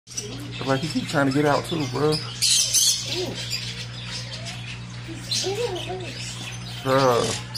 But like he keep trying to get out too, bro. Bruh.